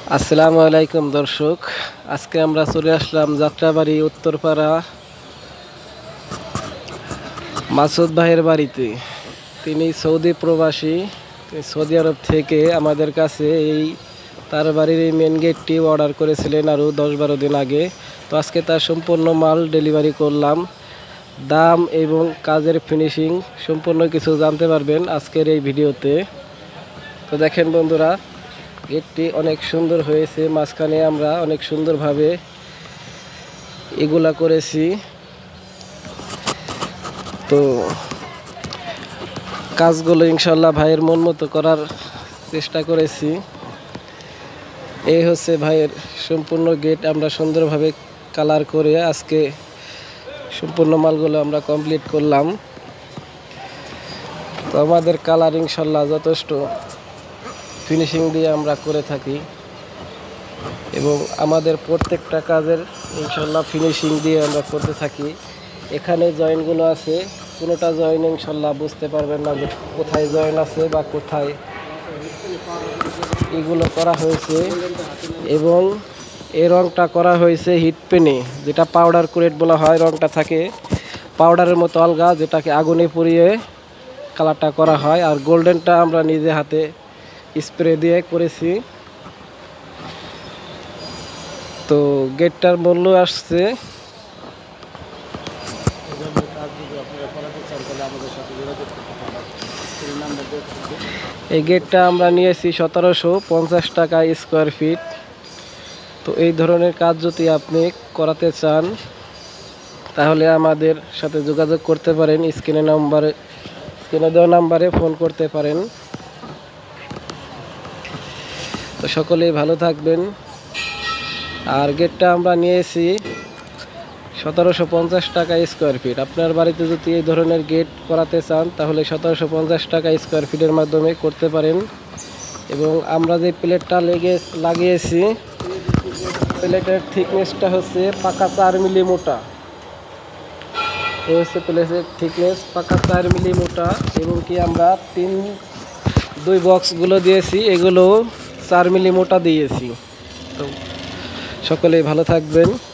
আসসালামু আলাইকুম দর্শক, আজকে আমরা চলে আসলাম যাত্রাবাড়ি উত্তরপাড়া মাসুদ ভাইয়ের বাড়িতে। তিনি সৌদি প্রবাসী। সৌদি আরব থেকে আমাদের কাছে তার বাড়ির এই মেন গেটটি অর্ডার করেছিলেন আরও 10-12 দিন আগে। তো আজকে তার সম্পূর্ণ মাল ডেলিভারি করলাম। দাম এবং কাজের ফিনিশিং সম্পূর্ণ কিছু জানতে পারবেন আজকের এই ভিডিওতে। তো দেখেন বন্ধুরা, গেটটি অনেক সুন্দর হয়েছে। মাঝখানে আমরা অনেক সুন্দরভাবে এগুলা করেছি। তো কাজগুলো ইনশাল্লাহ ভাইয়ের মন মতো করার চেষ্টা করেছি। এই হচ্ছে ভাইয়ের সম্পূর্ণ গেট। আমরা সুন্দরভাবে কালার করে আজকে সম্পূর্ণ মালগুলো আমরা কমপ্লিট করলাম। তো আমাদের কালার ইনশাল্লাহ যথেষ্ট ফিনিশিং দিয়ে আমরা করে থাকি এবং আমাদের প্রত্যেকটা কাজের ইনশাল্লাহ ফিনিশিং দিয়ে আমরা করতে থাকি। এখানে জয়েন্টগুলো আছে, কোনোটা জয়েন ইনশাল্লাহ বুঝতে পারবেন না যে কোথায় জয়েন আছে বা কোথায় এগুলো করা হয়েছে। এবং এই রঙটা করা হয়েছে হিট পেনে, যেটা পাউডার কোরেট বলা হয়। রঙটা থাকে পাউডারের মতো আলগা, যেটাকে আগুনে পুড়িয়ে কালারটা করা হয়। আর গোল্ডেনটা আমরা নিজে হাতে স্প্রে দিয়ে করেছি। তো গেটটার মূল্য আসছে, এই গেটটা আমরা নিয়েছি 1750 টাকা স্কোয়ার ফিট। তো এই ধরনের কাজ যদি আপনি করাতে চান তাহলে আমাদের সাথে যোগাযোগ করতে পারেন। স্ক্রিনে দেওয়া নাম্বারে ফোন করতে পারেন। তো সকলেই ভালো থাকবেন। আর গেটটা আমরা নিয়েছি 1750 টাকা স্কোয়ার ফিট। আপনার বাড়িতে যদি এই ধরনের গেট করাতে চান তাহলে 1750 টাকা স্কোয়ার ফিটের মাধ্যমে করতে পারেন। এবং আমরা যে প্লেটটা লাগিয়েছি, প্লেটের থিকনেসটা হচ্ছে পাকা 4 মিলি মোটা। এই হচ্ছে প্লেটের থিকনেস, পাকা 4 মিলি মোটা। এবং কি আমরা দুই বক্সগুলো দিয়েছি, এগুলো 4 মিলি মোটা দিয়েছি। তো সকলেই ভালো থাকবেন।